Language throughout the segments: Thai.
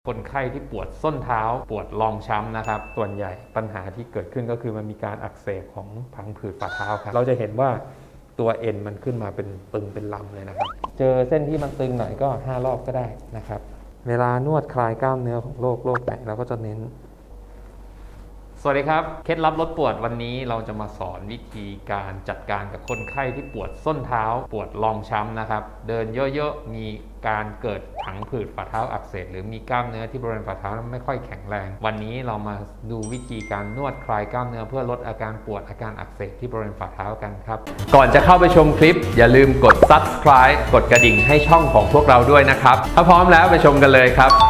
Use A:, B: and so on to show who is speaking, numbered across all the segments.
A: คนไข้ที่ปวดส้นเท้าปวดรองช้ำนะครับส่วนใหญ่ปัญหาที่เกิดขึ้นก็คือมันมีการอักเสบของพังผืดฝ่าเท้าครับเราจะเห็นว่าตัวเอ็นมันขึ้นมาเป็นตึงเป็นลำเลยนะครับเจอเส้นที่มันตึงหน่อยก็5รอบก็ได้นะครับเวลานวดคลายกล้ามเนื้อของโรคไหนเราก็จะเน้นสวัสดีครับเคล็ดลับลดปวดวันนี้เราจะมาสอนวิธีการจัดการกับคนไข้ที่ปวดส้นเท้าปวดรองช้ำนะครับเดินเยอะๆมีการเกิดผังผืดฝ่าเท้าอักเสบหรือมีกล้ามเนื้อที่บริเวณฝ่าเท้าไม่ค่อยแข็งแรงวันนี้เรามาดูวิธีการนวดคลายกล้ามเนื้อเพื่อลดอาการปวดอาการอักเสบที่บริเวณฝ่าเท้ากันครับก่อนจะเข้าไปชมคลิปอย่าลืมกด Subscribe กดกระดิ่งให้ช่องของพวกเราด้วยนะครับถ้าพร้อมแล้วไปชมกันเลยครับ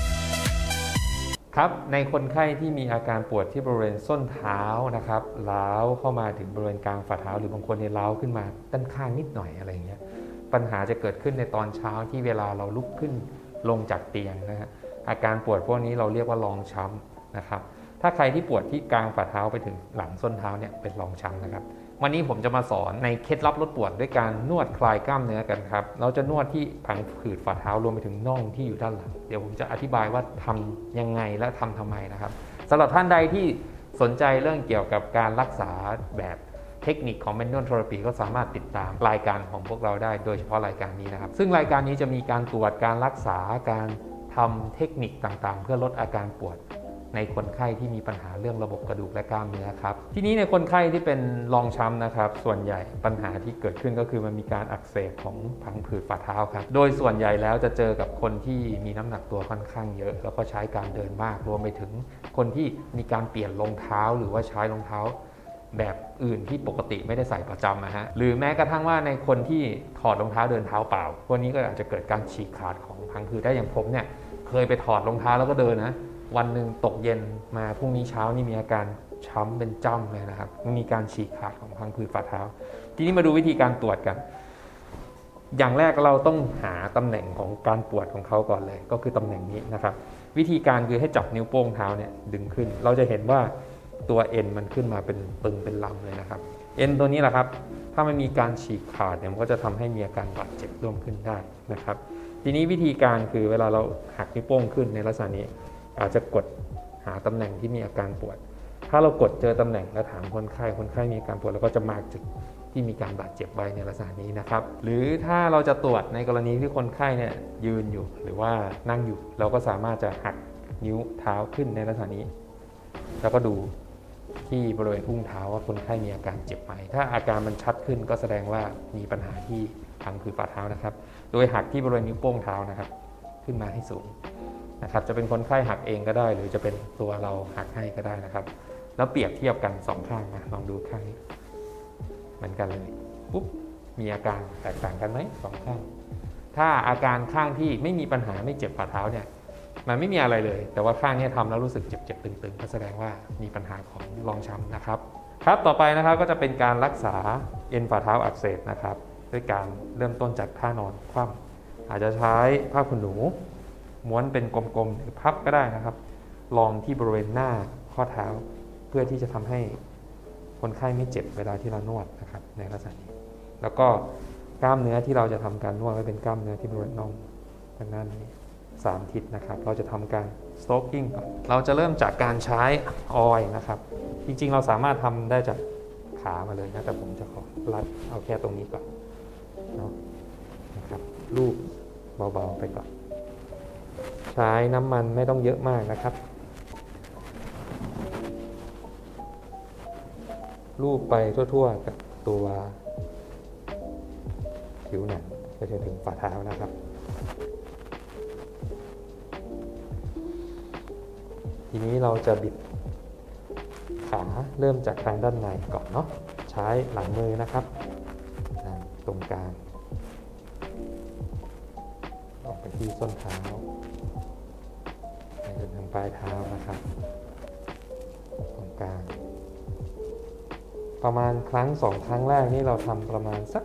A: ครับในคนไข้ที่มีอาการปวดที่บริเวณส้นเท้านะครับล้าวเข้ามาถึงบริเวณกลางฝ่าเท้าหรือบางคนเนี่ยล้าวขึ้นมาด้านข้างนิดหน่อยอะไรเงี้ยปัญหาจะเกิดขึ้นในตอนเช้าที่เวลาเราลุกขึ้นลงจากเตียงนะฮะอาการปวดพวกนี้เราเรียกว่ารองช้ำนะครับถ้าใครที่ปวดที่กลางฝ่าเท้าไปถึงหลังส้นเท้าเนี่ยเป็นรองช้ำนะครับวันนี้ผมจะมาสอนในเคล็ดลับลดปวดด้วยการนวดคลายกล้ามเนื้อกันครับเราจะนวดที่ผังผืดฝ่าเท้ารวมไปถึงน่องที่อยู่ด้านหลังเดี๋ยวผมจะอธิบายว่าทำยังไงและทำไมนะครับสำหรับท่านใดที่สนใจเรื่องเกี่ยวกับการรักษาแบบเทคนิคของ Manual Therapy ก็สามารถติดตามรายการของพวกเราได้โดยเฉพาะรายการนี้นะครับซึ่งรายการนี้จะมีการตรวจการรักษาการทำเทคนิคต่างๆเพื่อลดอาการปวดในคนไข้ที่มีปัญหาเรื่องระบบกระดูกและกล้ามเนื้อครับทีนี้ในคนไข้ที่เป็นรองช้ำนะครับส่วนใหญ่ปัญหาที่เกิดขึ้นก็คือมันมีการอักเสบของพังผืดฝ่าเท้าครับโดยส่วนใหญ่แล้วจะเจอกับคนที่มีน้ำหนักตัวค่อนข้างเยอะแล้วก็ใช้การเดินมากรวมไปถึงคนที่มีการเปลี่ยนรองเท้าหรือว่าใช้รองเท้าแบบอื่นที่ปกติไม่ได้ใส่ประจำนะฮะหรือแม้กระทั่งว่าในคนที่ถอดรองเท้าเดินเท้าเปล่าพวกนี้ก็อาจจะเกิดการฉีกขาดของพังผืดได้อย่างผมเนี่ยเคยไปถอดรองเท้าแล้วก็เดินนะวันหนึ่งตกเย็นมาพรุ่งนี้เช้านี่มีอาการช้ำเป็นจ้ำเลยนะครับมีการฉีกขาดของพังผืดฝ่าเท้าทีนี้มาดูวิธีการตรวจกันอย่างแรกเราต้องหาตำแหน่งของการปวดของเขาก่อนเลยก็คือตำแหน่งนี้นะครับวิธีการคือให้จับนิ้วโป้งเท้าเนี่ยดึงขึ้นเราจะเห็นว่าตัวเอ็นมันขึ้นมาเป็นตึงเป็นลำเลยนะครับเอ็นตัวนี้แหละครับถ้ามันมีการฉีกขาดเนี่ยมันก็จะทำให้มีอาการบาดเจ็บร่วมขึ้นได้นะครับทีนี้วิธีการคือเวลาเราหักนิ้วโป้งขึ้นในลักษณะนี้อาจจะกดหาตำแหน่งที่มีอาการปวดถ้าเรากดเจอตำแหน่งแล้วถามคนไข้มีอาการปวดแล้วก็จะมาร์กจุดที่มีการบาดเจ็บไว้ในลักษณะนี้นะครับหรือถ้าเราจะตรวจในกรณีที่คนไข้เนี่ยยืนอยู่หรือว่านั่งอยู่เราก็สามารถจะหักนิ้วเท้าขึ้นในลักษณะนี้แล้วก็ดูที่บริเวณอุ้งเท้าว่าคนไข้มีอาการเจ็บไหมถ้าอาการมันชัดขึ้นก็แสดงว่ามีปัญหาที่พังผืดฝ่าเท้านะครับโดยหักที่บริเวณนิ้วโป้งเท้านะครับขึ้นมาให้สูงนะครับจะเป็นคนไข้หักเองก็ได้หรือจะเป็นตัวเราหักให้ก็ได้นะครับแล้วเปรียบเทียบกัน2ข้างนะลองดูข้างนี้เหมือนกันเลยปุ๊บมีอาการแตกต่างกันไหม2ข้างถ้าอาการข้างที่ไม่มีปัญหาไม่เจ็บฝ่าเท้าเนี่ยมันไม่มีอะไรเลยแต่ว่าข้างนี้ทำแล้วรู้สึกเจ็บๆตึงๆก็แสดงว่ามีปัญหาของรองช้ำนะครับครับต่อไปนะครับก็จะเป็นการรักษาเอ็นฝ่าเท้าอักเสบนะครับด้วยการเริ่มต้นจากท่านอนคว่ำอาจจะใช้ผ้าขนหนูม้วนเป็นกลมๆหรือพับก็ได้นะครับรองที่บริเวณหน้าข้อเท้าเพื่อที่จะทำให้คนไข้ไม่เจ็บเวลาที่เรานวดนะครับในลักษณะนี้แล้วก็กล้ามเนื้อที่เราจะทำการนวดก็เป็นกล้ามเนื้อที่บริเวณน่องทางด้านนี้3ทิศนะครับเราจะทำการ stroking ก่อนเราจะเริ่มจากการใช้ออยล์นะครับจริงๆเราสามารถทำได้จากขามาเลยนะแต่ผมจะขอรัดเอาแค่ตรงนี้ก่อนนะครับลูบเบาๆไปก่อนใช้น้ำมันไม่ต้องเยอะมากนะครับลูบไปทั่วๆกับตัวผิวหนังไปจนถึงฝ่าเท้านะครับทีนี้เราจะบิดขาเริ่มจากทางด้านในก่อนเนาะใช้หลังมือนะครับตรงกลางออกไปที่ส้นเท้าไปจนถึงปลายเท้านะครับตรงกลางประมาณครั้ง2ครั้งแรกนี่เราทำประมาณสัก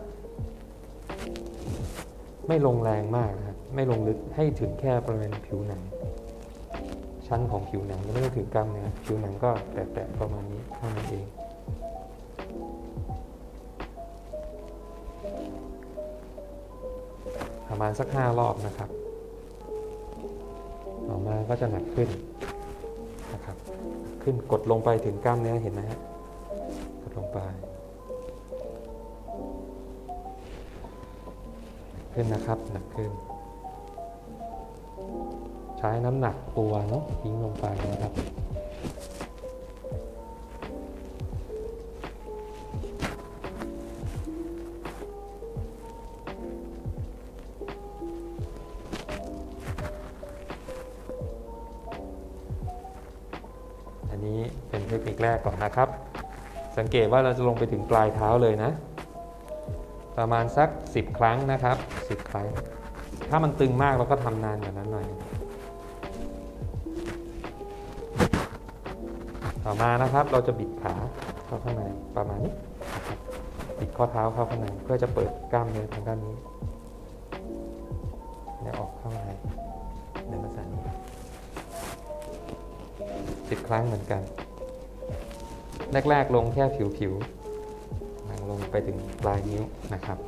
A: ไม่ลงแรงมากนะครับไม่ลงลึกให้ถึงแค่บริเวณผิวหนังชั้นของผิวหนังไม่ต้องถึงกล้ามเนื้อผิวหนังก็แตะๆประมาณนี้เท่านั้นเองประมาณสัก5รอบนะครับต่อมาก็จะหนักขึ้นนะครับขึ้นกดลงไปถึงกล้ามเนื้อเห็นไหมฮะกดลงไปขึ้นนะครับหนักขึ้นใช้น้ำหนักตัวเนาะทิ้งลงไปนะครับอันนี้เป็นเทคนิคแรกก่อนนะครับสังเกตว่าเราจะลงไปถึงปลายเท้าเลยนะประมาณสัก10 ครั้งนะครับ10 ครั้งถ้ามันตึงมากเราก็ทำนานกว่านั้นหน่อยต่อมานะครับเราจะบิดขาเข้าข้างในประมาณนี้นะครับบิดข้อเท้าเข้าข้างในเพื่อจะเปิดกล้ามเนื้อทางด้านนี้เนี่ยออกเข้าในในลักษณะนี้10 ครั้งเหมือนกันแรกๆลงแค่ผิวหลังลงไปถึงปลายนิ้วนะครับ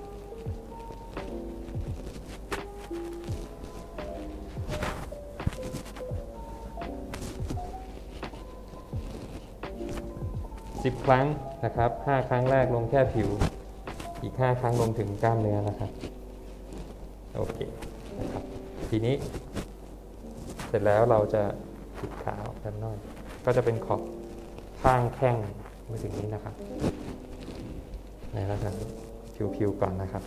A: 10 ครั้งนะครับ5 ครั้งแรกลงแค่ผิวอีก5 ครั้งลงถึงกล้ามเนื้อนะครับโอเคนะครับทีนี้เสร็จแล้วเราจะบิดขาออกด้านนอกก็จะเป็นขอบข้างแข้งมาถึงนี้นะครับในลักษณะผิวๆก่อนนะครับ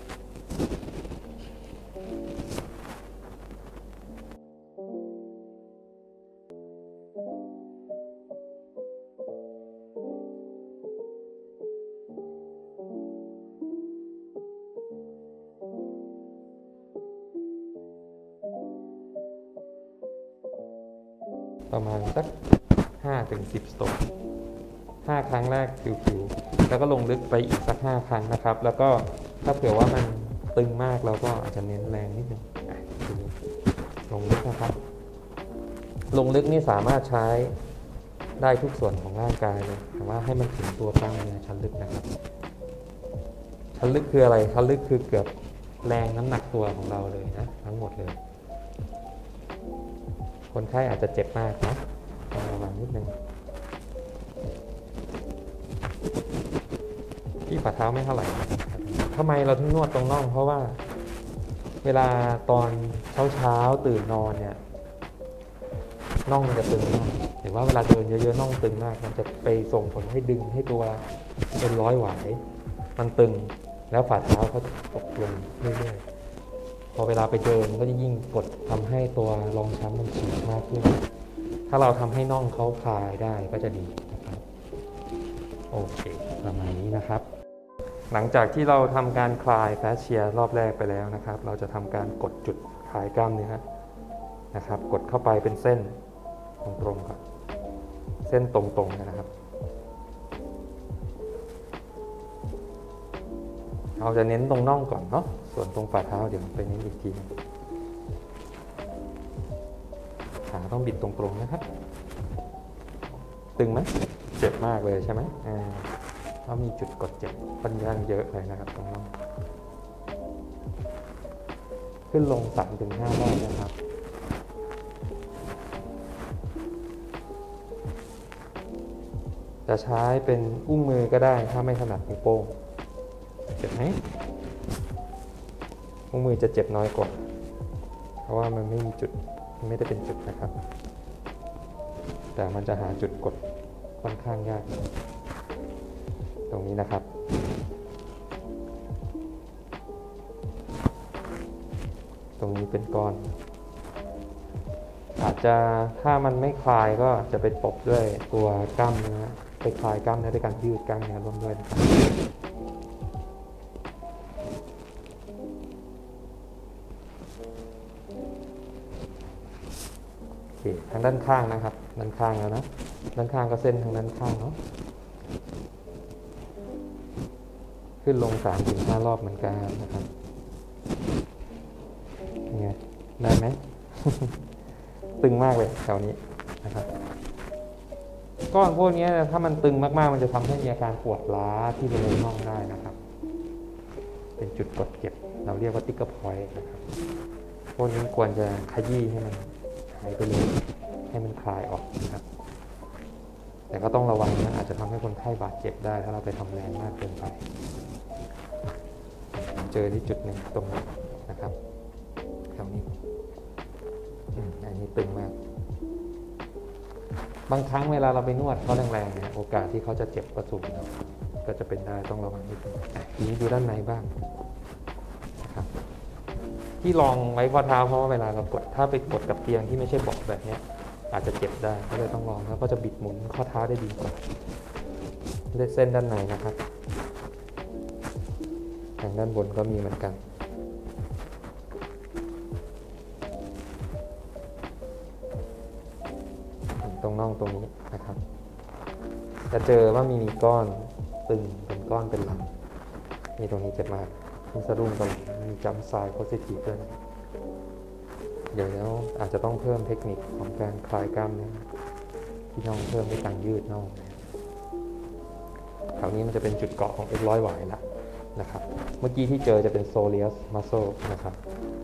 A: ประมาณสัก5-10 สโตรก5 ครั้งแรกผิวๆแล้วก็ลงลึกไปอีกสัก5 ครั้งนะครับแล้วก็ถ้าเผื่อว่ามันตึงมากเราก็อาจจะเน้นแรงนิดนึงลงลึกนะครับลงลึกนี่สามารถใช้ได้ทุกส่วนของร่างกายเลยแต่ว่าให้มันถึงตัวกล้ามเนื้อชั้นลึกนะครับชั้นลึกคืออะไรชั้นลึกคือเกือบแรงน้ำหนักตัวของเราเลยนะทั้งหมดเลยคนไข้อาจจะเจ็บมากนะต้องระวังนิดนึงที่ฝ่าเท้าไม่เท่าไหร่ทำไมเราถึงนวดตรงน่องเพราะว่าเวลาตอนเช้าตื่นนอนเนี่ยน่องมันจะตึงมากหรือว่าเวลาเดินเยอะๆน่องตึงมากมันจะไปส่งผลให้ดึงให้ตัวเป็นร้อยหวายมันตึงแล้วฝ่าเท้าเขาตกลงเรื่อยๆพอเวลาไปเดินก็จะยิ่งกดทำให้ตัวรองช้ำมันฉีกมากขึ้นถ้าเราทำให้น่องเขาคลายได้ก็จะดีนะครับโอเคประมาณนี้นะครับหลังจากที่เราทำการคลายแฟสเชียรอบแรกไปแล้วนะครับเราจะทำการกดจุดคลายกล้ามเนื้อนะครับกดเข้าไปเป็นเส้นตรงๆครับเส้นตรงๆนะครับเราจะเน้นตรงน่องก่อนเนาะส่วนตรงฝ่าเท้าเดี๋ยวไปเน้นอีกทีขาต้องบิดตรงๆนะครับตึงไหมเจ็บมากเลยใช่ไหมเพราะมีจุดกดเจ็บค่อนข้างเยอะเลยนะครับตรงน่องขึ้นลง 3-5 รอบนะครับจะใช้เป็นอุ้งมือก็ได้ถ้าไม่ถนัดนิ้วโป้งเจ็บไหมอุ้งมือจะเจ็บน้อยกว่าเพราะว่ามันไม่มีจุดไม่ได้เป็นจุดนะครับแต่มันจะหาจุดกดค่อนข้างยากตรงนี้นะครับตรงนี้เป็นก้อนอาจจะถ้ามันไม่คลายก็จะไปตบด้วยตัวกล้ามเนื้อไปคลายกล้ามเนื้อด้วยการยืดกล้ามเนื้อร่วมด้วยนะครับโอเคทางด้านข้างนะครับด้านข้างแล้วนะด้านข้างก็เส้นทางด้านข้างเนาะขึ้นลง 3-5 รอบเหมือนกันนะครับไงได้ไหม ตึงมากเลยแถวนี้นะครับก้อนพวกนี้ถ้ามันตึงมากๆมันจะทำให้มีอาการปวดล้าที่บริเวณน่องได้นะครับเป็นจุดกดเก็บเราเรียกว่าติ๊กเกอร์พอยต์นะครับพวกนี้ควรจะขยี้ให้มันหายไปเลยให้มันคลายออกนะครับแต่ก็ต้องระวังนะอาจจะทำให้คนไข้บาดเจ็บได้ถ้าเราไปทำแรงมากเกินไปเจอที่จุดหนึ่งตรงนี้นะครับแถวนี้อันนี้ตึงมากบางครั้งเวลาเราไปนวดเขาแรงๆเนี่ยโอกาสที่เขาจะเจ็บก็สูงนะก็จะเป็นได้ต้องระวังนิดนึงทีนี้ดูด้านในบ้างนะครับที่ลองไว้ข้อเท้าเพราะว่าเวลาเรากดถ้าไปกดกับเตียงที่ไม่ใช่เบาะแบบนี้อาจจะเจ็บได้ก็เลยต้องลองแล้วก็จะบิดหมุนข้อเท้าได้ดีกว่าได้เส้นด้านในนะครับทางด้านบนก็มีเหมือนกันตรงน่องตรงนี้นะครับจะเจอว่ามีก้อนตึงเป็นก้อนเป็นหลังนี่ตรงนี้เจ็บมากมีสะดุ้งตรงมีจัมป์ไซด์โพซิทีฟด้วยนะเดี๋ยวแล้วอาจจะต้องเพิ่มเทคนิคของการคลายกล้ามเนื้อที่น่องเพิ่มด้วยการยืดน่องแถวนี้มันจะเป็นจุดเกาะของเอ็นร้อยหวายละนะครับเมื่อกี้ที่เจอจะเป็นโซเลียสมัสโซนะครับ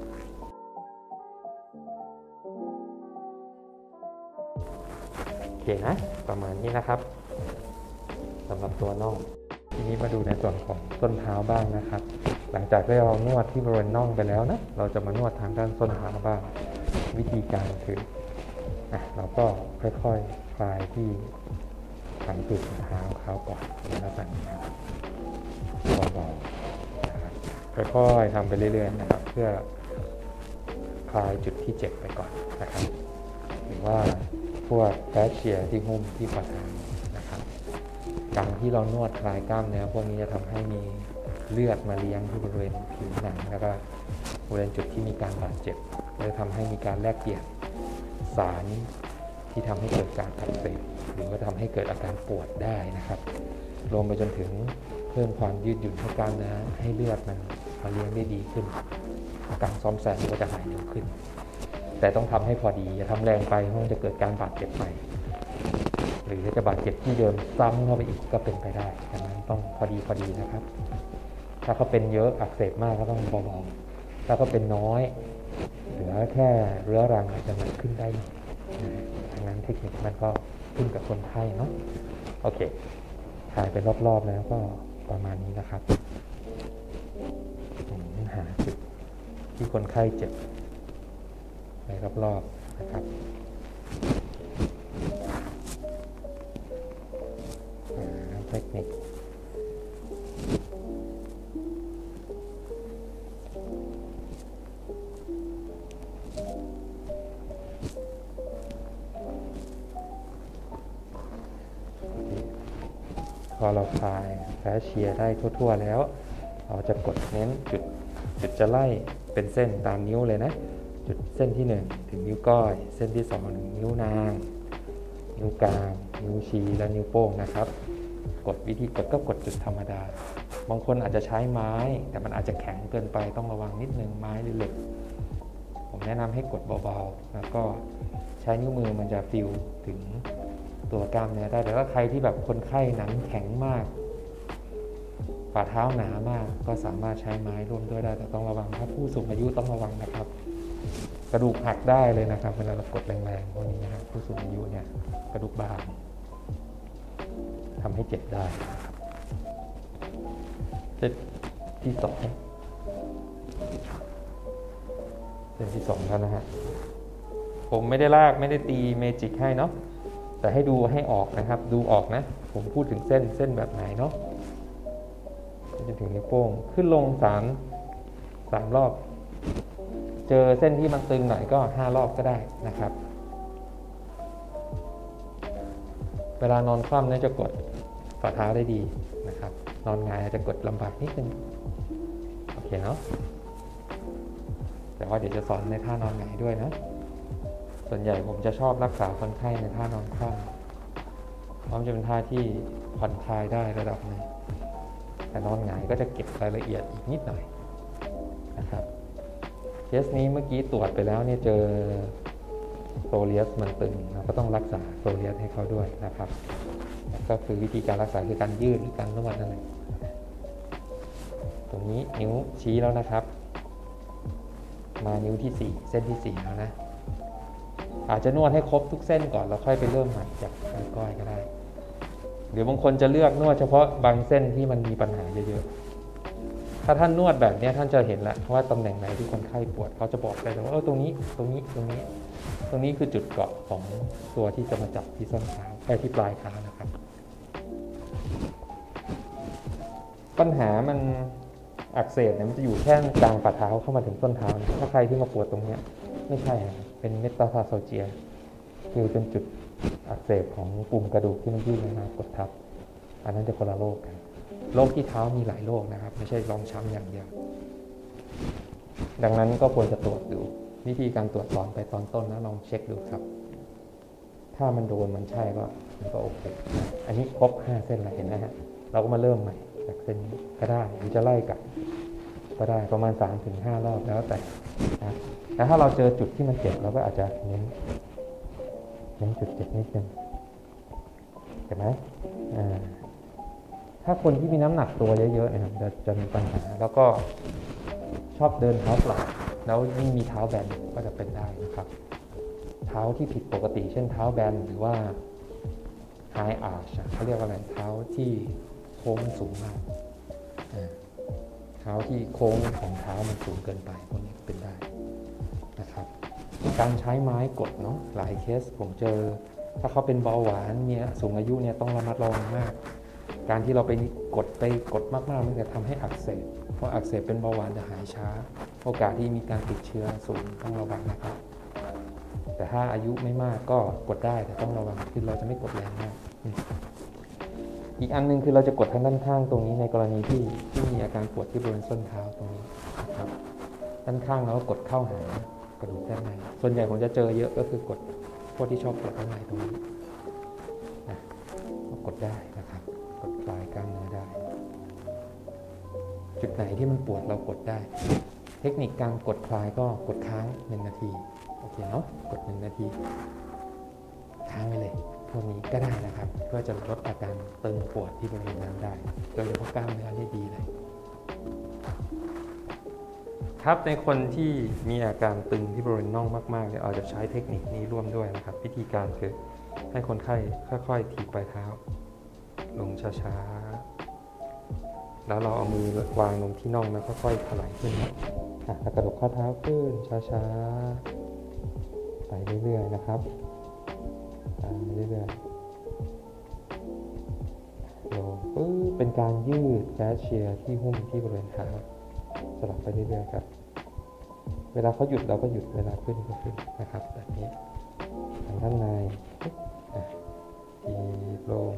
A: โอเคนะประมาณนี้นะครับสำหรับตัวน่องทีนี้มาดูในส่วนของส้นเท้าบ้างนะครับหลังจากที่เรานวดที่บริเวณน่องไปแล้วนะเราจะมานวดทางด้านส้นเท้าบ้างวิธีการคือเราก็ค่อยๆคลายที่ฐานจุดเท้าเขาก่อนแล้วแบบนี้ครับเบาๆนะครับค่อยๆทำไปเรื่อยๆนะครับเพื่อคลายจุดที่เจ็บไปก่อนนะครับหรือว่าพวกแฟชเชียที่หุ้มที่ฝ่าเท้านะครับการที่เรานวดคลายกล้ามเนื้อพวกนี้จะทำให้มีเลือดมาเลี้ยงที่บริเวณผิวหนังแล้วก็บริเวณจุดที่มีการบาดเจ็บจะทำให้มีการแลกเปลี่ยนสารที่ทำให้เกิดการอักเสบหรือว่าทำให้เกิดอาการปวดได้นะครับรวมไปจนถึงเพิ่มความยืดหยุ่นให้กล้ามเนื้อให้เลือดมันมาเลี้ยงได้ดีขึ้นการซ่อมแซมก็จะหายเร็วขึ้นแต่ต้องทำให้พอดีอย่าทำแรงไปเพราะมันจะเกิดการบาดเจ็บใหม่หรือจะบาดเจ็บที่เดิมซ้ำเข้าไปอีกก็เป็นไปได้ดังนั้นต้องพอดีนะครับถ้าเขาเป็นเยอะอักเสบมากก็ต้องเบาๆถ้าเขาเป็นน้อยเหลือแค่เรื้อรังอาจจะหนักขึ้นได้ดังนั้นเทคนิคมันก็ขึ้นกับคนไข้เนาะโอเคถ่ายไปรอบๆแล้วก็ประมาณนี้นะครับหาจุดที่คนไข้เจ็บไปรอบๆนะครับเทคนิคพอเราคลายแฟชเชียได้ทั่วๆแล้วเราจะกดเน้นจุดจะไล่เป็นเส้นตามนิ้วเลยนะจุดเส้นที่1ถึงนิ้วก้อยเส้นที่2ถึงนิ้วนางนิ้วกลางนิ้วชี้และนิ้วโป้งนะครับกดวิธีกดก็กดจุดธรรมดาบางคนอาจจะใช้ไม้แต่มันอาจจะแข็งเกินไปต้องระวังนิดนึงไม้หรือเหล็กผมแนะนำให้กดเบาๆแล้วก็ใช้นิ้วมือมันจะฟีลถึงตัวกล้ามเนื้อได้แต่ว่าใครที่แบบคนไข้หนังแข็งมากฝ่าเท้าหนามากก็สามารถใช้ไม้ร่วมด้วยได้แต่ต้องระวังถ้าผู้สูงอายุต้องระวังนะครับกระดูกหักได้เลยนะครับเวลาเรากดแรงๆพวกนี้นะครับผู้สูงอายุเนี่ยกระดูกบางทำให้เจ็บได้เส้นที่2แล้วนะฮะผมไม่ได้ลากไม่ได้ตีเมจิกให้เนาะแต่ให้ดูให้ออกนะครับดูออกนะผมพูดถึงเส้นแบบไหนเนาะจนถึงนิ้วโป้งขึ้นลง3รอบเจอเส้นที่มันตึงหน่อยก็5รอบก็ได้นะครับเวลานอนคว่ำเนี่ยจะกดฝ่าเท้าได้ดีนะครับนอนหงายจะกดลำบากนิดนึงโอเคเนาะแต่ว่าเดี๋ยวจะสอนในท่านอนหงายด้วยนะส่วนใหญ่ผมจะชอบรักษาคนไข้ในท่านอนคว่ำเพราะมันจะเป็นท่าที่ผ่อนคลายได้ระดับหนึ่งแต่นอนหงายก็จะเก็บรายละเอียดอีกนิดหน่อยนะครับเคสนี้เมื่อกี้ตรวจไปแล้วเนี่ยเจอโซเลียสมันตึงเราก็ต้องรักษาโซเลียสให้เขาด้วยนะครับก็คือวิธีการรักษาคือการยืดหรือการนวดนั่นแหละตรงนี้นิ้วชี้แล้วนะครับมานิ้วที่4เส้นที่4แล้วนะอาจจะนวดให้ครบทุกเส้นก่อนแล้วค่อยไปเริ่มใหม่จากก้อยก็ได้หรือบางคนจะเลือกนวดเฉพาะบางเส้นที่มันมีปัญหาเยอะๆถ้าท่านนวดแบบนี้ท่านจะเห็นแล้วว่าตำแหน่งไหนที่คนไข้ปวดเขาจะบอกได้เลยว่าตรงนี้คือจุดเกาะของตัวที่จะมาจับที่ส้นเท้าที่ปลายเท้านะครับปัญหามันอักเสบเนี่ยมันจะอยู่แค่กลางฝ่าเท้าเข้ามาถึงส้นเท้านะถ้าใครที่มาปวดตรงนี้ไม่ใช่เป็นเมตาทาร์ซเจียคือเป็นจุดอักเสบของปุ่มกระดูกที่มันยื่นมากดทับอันนั้นจะคนละโรคกันโรคที่เท้ามีหลายโรคนะครับไม่ใช่รองช้ำอย่างเดียวดังนั้นก็ควรจะตรวจดูวิธีการตรวจสอนไปตอนต้นนะลองเช็คดูครับถ้ามันโดนมันใช่ก็โอเคอันนี้ครบ5เส้นแล้วเห็นไหมฮะเราก็มาเริ่มใหม่จากเส้นนี้ก็ได้หรือจะไล่กลับก็ได้ประมาณ 3-5 รอบแล้วแต่นะแต่ถ้าเราเจอจุดที่มันเจ็บเราก็อาจจะเน้นจุดเจ็บนิดนึงเห็นไหมถ้าคนที่มีน้ำหนักตัวเยอะๆนะครับจะมีปัญหาแล้วก็ชอบเดินเท้าเปล่าแล้วยิ่งมีเท้าแบนก็จะเป็นได้นะครับเท้าที่ผิดปกติเช่นเท้าแบนหรือว่า high arch เขาเรียกว่าอะไรเท้าที่โค้งสูงมากเท้าที่โค้งของเท้ามันสูงเกินไปพวกนี้เป็นได้นะครับการใช้ไม้กดเนาะหลายเคสผมเจอถ้าเขาเป็นเบาหวานเนี่ยสูงอายุเนี่ยต้องระมัดระวังมากการที่เราไปกดมากๆมันจะทำให้อักเสบเพราะอักเสบเป็นเบาหวานจะหายช้าโอกาสที่มีการติดเชื้อสูงต้องระวังนะครับแต่ถ้าอายุไม่มากก็กดได้แต่ต้องระวังคือเราจะไม่กดแรงมากอีกอันนึงคือเราจะกดทางด้านข้างตรงนี้ในกรณีที่มีอาการปวดที่บริเวณส้นเท้าตรงนี้นะครับด้านข้างเราก็กดเข้าหากระดูกด้านในส่วนใหญ่ผมจะเจอเยอะก็คือกดพวกที่ชอบกดข้างในตรงนี้นะกดได้นะครับกดปลายกล้ามเนื้อได้จุดไหนที่มันปวดเรากดได้เทคนิคการกดคลายก็กดค้าง1 นาทีโอเคเนาะกด1 นาทีค้างไปเลยพวกนี้ก็ได้นะครับเพื่อจะลดอาการตึงปวดที่บริเวณนั้นได้โดยเฉพาะกล้ามเนื้อได้ดีเลยครับในคนที่มีอาการตึงที่บริเวณน่องมากๆเนี่ยอาจจะใช้เทคนิคนี้ร่วมด้วยนะครับวิธีการคือให้คนไข้ค่อยๆถีบปลายเท้าลงช้าๆแล้วเราเอามือวางลงที่น่องแล้วค่อยๆถลายขึ้นกระดกข้อเท้าขึ้นช้าๆไปเรื่อยๆนะครับเรื่อยๆลงเป็นการยืดแฟสเชียร์ที่หุ้มที่บริเวณเท้าสลับไปเรื่อยๆครับเวลาเขาหยุดเราก็หยุดเวลาขึ้นก็ขึ้นนะครับแบบนี้ทางด้านในทีลง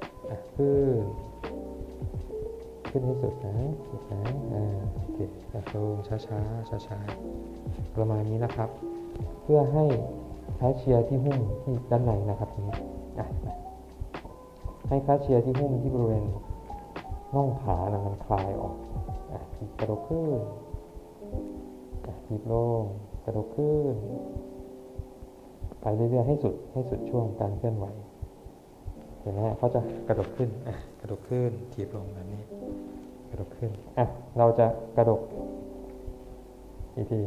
A: ขึ้นให้สุดนะโอเคลงช้าๆประมาณนี้นะครับเพื่อให้แฟสเชียร์ที่หุ้มที่ด้านในนะครับตรงนี้ให้แฟสเชียร์ที่หุ้มที่บริเวณน่องขามันคลายออกกระดกขึ้นถีบลงกระดกขึ้นไปเรื่อยๆให้สุดช่วงการเคลื่อนไหวเห็นไหมเขาจะกระดกขึ้นกระดกขึ้นถีบลงแบบนี้กระดกขึ้นเราจะกระดกอีกที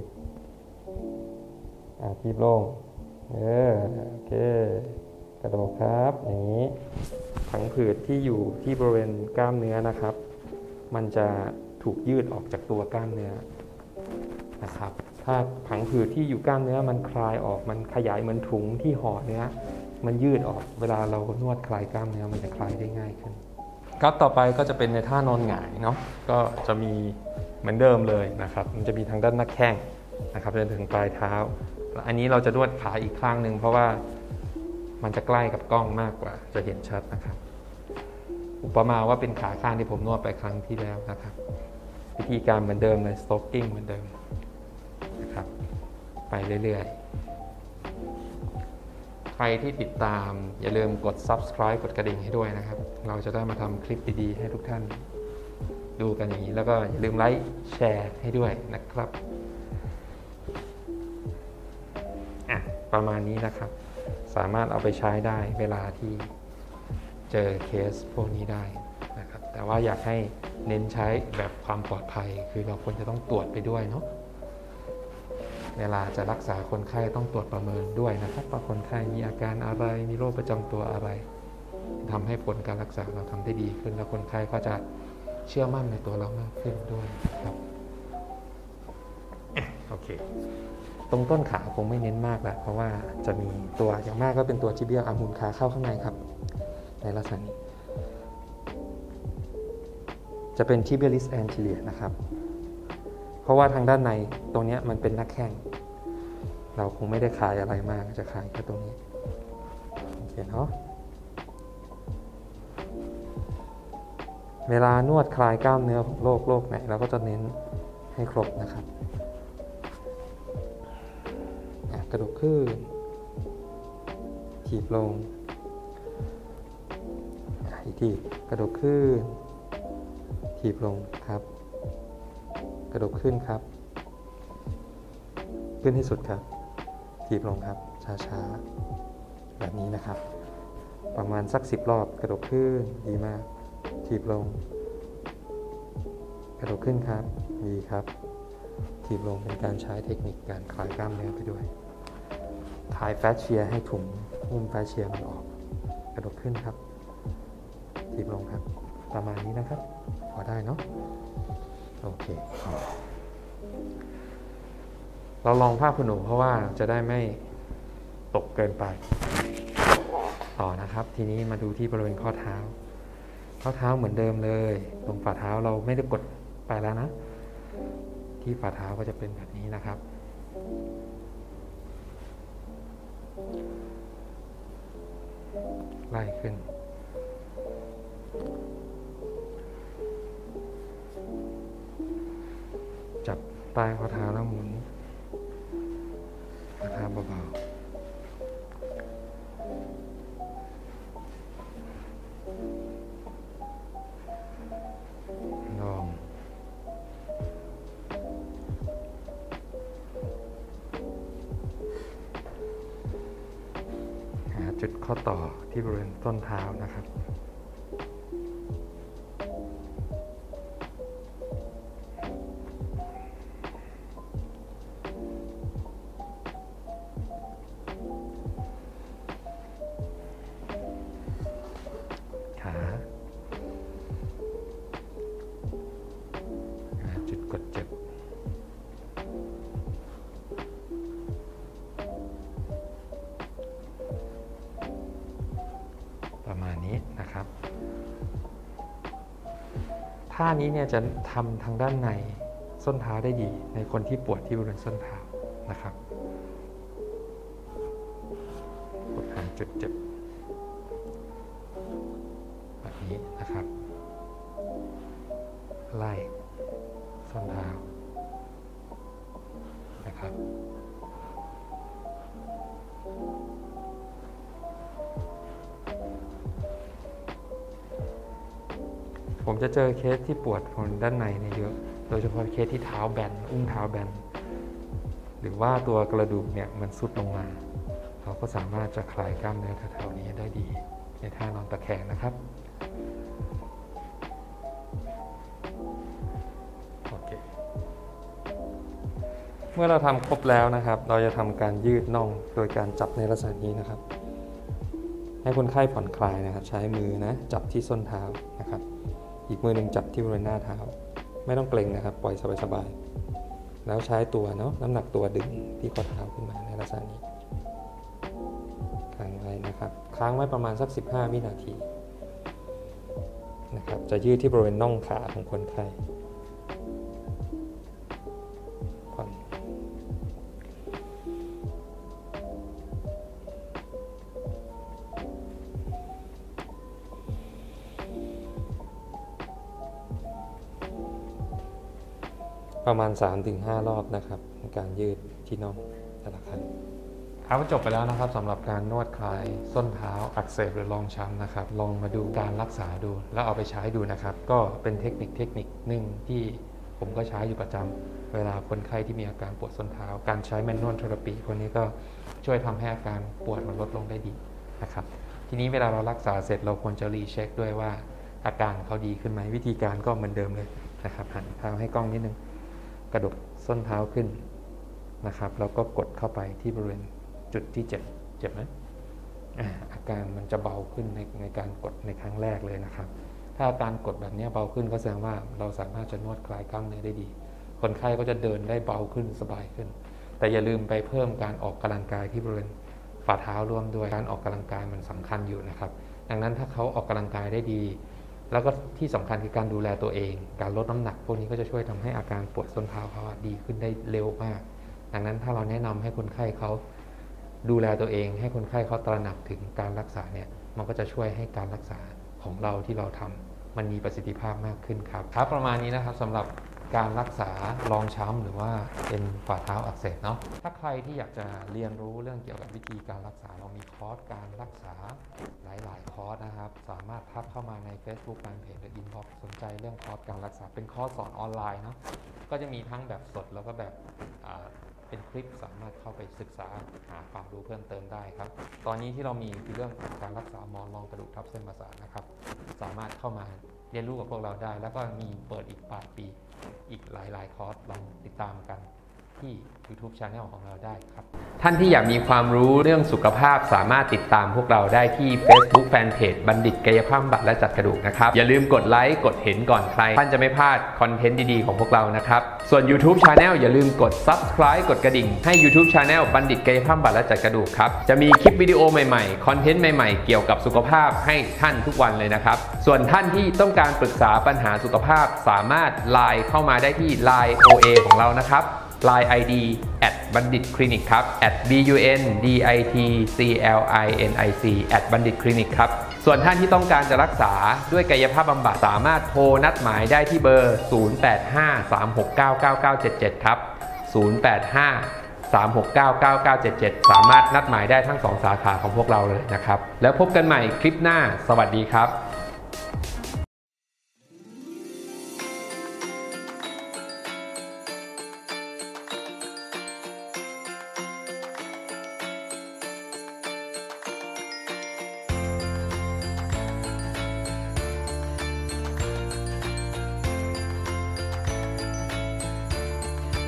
A: ถีบลงโอเคกระดกครับอย่างนี้ผังผืดที่อยู่ที่บริเวณกล้ามเนื้อนะครับมันจะถูกยืดออกจากตัวกล้ามเนื้อนะครับถ้าผังผืดที่อยู่กล้ามเนื้อมันคลายออกมันขยายเหมือนถุงที่ห่อเนื้อมันยืดออกเวลาเรานวดคลายกล้ามเนื้อมันจะคลายได้ง่ายขึ้นครับต่อไปก็จะเป็นในท่านอนหงายเนาะก็จะมีเหมือนเดิมเลยนะครับมันจะมีทางด้านหน้าแข้งนะครับจนถึงปลายเท้าอันนี้เราจะนวดขาอีกข้างหนึ่งเพราะว่ามันจะใกล้กับกล้องมากกว่าจะเห็นชัดนะครับอุปมาว่าเป็นขาข้างที่ผมนวดไปครั้งที่แล้วนะครับวิธีการเหมือนเดิมเลย stroking เหมือนเดิมนะครับไปเรื่อยๆใครที่ติดตามอย่าลืมกด subscribe กดกระดิ่งให้ด้วยนะครับเราจะได้มาทำคลิปดีๆให้ทุกท่านดูกันอย่างนี้แล้วก็อย่าลืมไลค์แชร์ให้ด้วยนะครับประมาณนี้นะครับสามารถเอาไปใช้ได้เวลาที่เจอเคสพวกนี้ได้นะครับแต่ว่าอยากให้เน้นใช้แบบความปลอดภัยคือเราควรจะต้องตรวจไปด้วยเนาะเวลาจะรักษาคนไข้ต้องตรวจประเมินด้วยนะครับว่าคนไข้มีอาการอะไรมีโรคประจำตัวอะไรทำให้ผลการรักษาเราทำได้ดีขึ้นแล้วคนไข้ก็จะเชื่อมั่นในตัวเรามากขึ้นด้วยครับโอเคตรงต้นขาคงไม่เน้นมากแล้วเพราะว่าจะมีตัวอย่างมากก็เป็นตัวทิเบียลอาร์มหมุนขาเข้าข้างในครับในลักษณะนี้จะเป็น tibialis anterior นะครับเพราะว่าทางด้านในตรงนี้มันเป็นหน้าแข้งเราคงไม่ได้คลายอะไรมากจะคลายแค่ตรงนี้โอเคเนาะเวลานวดคลายกล้ามเนื้อของโรคไหนเราก็จะเน้นให้ครบนะครับกระดกขึ้นถีบลงอีกทีกระดกขึ้นถีบลงครับกระดกขึ้นครับขึ้นให้สุดครับถีบลงครับช้าๆแบบนี้นะครับประมาณสัก10 รอบกระดกขึ้นดีมากถีบลงกระดกขึ้นครับดีครับถีบลงเป็นการใช้เทคนิคการคลายกล้ามเนื้อไปด้วยคลายแฟชเชียร์ให้ถุงหุ้มแฟชเชียร์มันออกกระดกขึ้นครับถีบลงครับประมาณนี้นะครับพอได้เนาะโอเคเราลองผ้าขนหนูเพราะว่าจะได้ไม่ตกเกินไปต่อนะครับทีนี้มาดูที่บริเวณข้อเท้าเหมือนเดิมเลยตรงฝ่าเท้าเราไม่ได้กดไปแล้วนะที่ฝ่าเท้าก็จะเป็นแบบนี้นะครับไล่ขึ้นจับใต้ข้อเท้าแล้วหมุนข้อเท้าเบาๆลองหาจุดข้อต่อที่บริเวณต้นเท้านะครับจุดกดเจ็บประมาณนี้นะครับท่านี้เนี่ยจะทำทางด้านในส้นเท้าได้ดีในคนที่ปวดที่บริเวณส้นเท้านะครับกดหาจุดเจ็บแบบนี้นะครับไล่ส้นเท้านะครับผมจะเจอเคสที่ปวดคนด้านในเนี่ยเยอะโดยเฉพาะเคสที่เท้าแบนอุ้งเท้าแบนหรือว่าตัวกระดูกเนี่ยมันซุดลงมาเราก็สามารถจะคลายกล้ามเนื้อแถวๆนี้ได้ดีในท่านอนตะแคงนะครับเมื่อเราทำครบแล้วนะครับเราจะทำการยืดน่องโดยการจับในลักษณะนี้นะครับให้คนไข้ผ่อนคลายนะครับใช้มือนะจับที่ส้นเท้านะครับอีกมือหนึ่งจับที่บริเวณหน้าเท้าไม่ต้องเกร็งนะครับปล่อยสบายๆแล้วใช้ตัวเนาะน้ำหนักตัวดึงที่ข้อเท้าขึ้นมาในลักษณะนี้ค้างไว้นะครับค้างไว้ประมาณสัก15 วินาทีนะครับจะยืดที่บริเวณน่องขาของคนไข้ประมาณ 3-5 รอบนะครับในการยืดที่น่องแต่ละครั้งครับจบไปแล้วนะครับสำหรับการนวดคลายส้นเท้าอักเสบหรือรองช้ำนะครับลองมาดูการรักษาดูแล้วเอาไปใช้ดูนะครับก็เป็นเทคนิคหนึ่งที่ผมก็ใช้อยู่ประจำเวลาคนไข้ที่มีอาการปวดส้นเท้าการใช้แมนนวลเทอราปีพวกนี้ก็ช่วยทำให้อาการปวดมันลดลงได้ดีนะครับทีนี้เวลาเรารักษาเสร็จเราควรจะรีเช็คด้วยว่าอาการเขาดีขึ้นไหมวิธีการก็เหมือนเดิมเลยนะครับหันเท้าให้กล้องนิดนึงกระดกส้นเท้าขึ้นนะครับแล้วก็กดเข้าไปที่บริเวณจุดที่เจ็บไหมอาการมันจะเบาขึ้นในการกดในครั้งแรกเลยนะครับถ้าอาการกดแบบนี้เบาขึ้นก็แสดงว่าเราสามารถจะนวดคลายกล้ามเนื้อได้ดีคนไข้ก็จะเดินได้เบาขึ้นสบายขึ้นแต่อย่าลืมไปเพิ่มการออกกำลังกายที่บริเวณฝ่าเท้าร่วมด้วยการออกกำลังกายมันสำคัญอยู่นะครับดังนั้นถ้าเขาออกกำลังกายได้ดีแล้วก็ที่สำคัญคือการดูแลตัวเองการลดน้ำหนักพวกนี้ก็จะช่วยทำให้อาการปวดส้นเท้าเขาดีขึ้นได้เร็วมากดังนั้นถ้าเราแนะนำให้คนไข้เขาดูแลตัวเองให้คนไข้เขาตระหนักถึงการรักษาเนี่ยมันก็จะช่วยให้การรักษาของเราที่เราทำมันมีประสิทธิภาพมากขึ้นครับประมาณนี้นะครับสำหรับการรักษารองช้ำหรือว่าเป็นฝ่าเท้าอักเสบเนาะถ้าใครที่อยากจะเรียนรู้เรื่องเกี่ยวกับวิธีการรักษาเรามีคอร์สการรักษาหลายๆคอร์สนะครับสามารถทักเข้ามาใน Facebook แฟนเพจหรืออินบ็อกซ์สนใจเรื่องคอร์สการรักษาเป็นคอร์สสอนออนไลน์เนาะก็จะมีทั้งแบบสดแล้วก็แบบเป็นคลิปสามารถเข้าไปศึกษาหาความรู้เพิ่มเติมได้ครับตอนนี้ที่เรามีคือเรื่องการรักษาหมอนรองกระดูกทับเส้นประสาทนะครับสามารถเข้ามาเรียนรู้กับพวกเราได้แล้วก็มีเปิดอีก8 ปีอีกหลายๆคอร์สลองติดตามกันที่ YouTube Channel ของเราได้ครับท่านที่อยากมีความรู้เรื่องสุขภาพสามารถติดตามพวกเราได้ที่ Facebook Fanpage บัณฑิตกายภาพบำบัดและจัดกระดูกนะครับอย่าลืมกดไลค์กดเห็นก่อนใครท่านจะไม่พลาดคอนเทนต์ดีๆของพวกเรานะครับส่วน YouTube Channel อย่าลืมกด Subscribe กดกระดิ่งให้ YouTube Channel บัณฑิตกายภาพบำบัดและจัดกระดูกครับจะมีคลิปวิดีโอใหม่ๆคอนเทนต์ใหม่ๆเกี่ยวกับสุขภาพให้ท่านทุกวันเลยนะครับส่วนท่านที่ต้องการปรึกษาปัญหาสุขภาพสามารถไลน์เข้ามาได้ที่ Line OA ของเรานะครับLine ID @bandit clinic ครับ @BUNDITCLINIC @bandit clinic ครับส่วนท่านที่ต้องการจะรักษาด้วยกายภาพบำบัดสามารถโทรนัดหมายได้ที่เบอร์ 0853699977 ครับ 0853699977 สามารถนัดหมายได้ทั้ง2 สาขาของพวกเราเลยนะครับแล้วพบกันใหม่คลิปหน้าสวัสดีครับ